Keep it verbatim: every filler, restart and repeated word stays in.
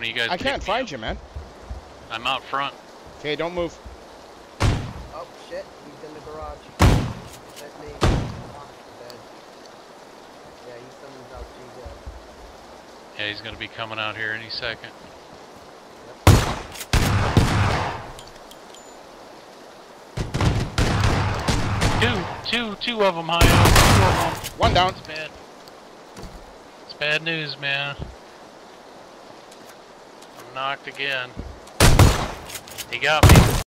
One of you guys. I can't find you, man. I'm out front. Okay, don't move. Oh shit, he's in the garage. That's me. Dead. Yeah, he's someone's out to you. Yeah, he's gonna be coming out here any second. Two, two, two of them high up. Two of them. One down. It's bad. It's bad news, man. I'm knocked again. He got me.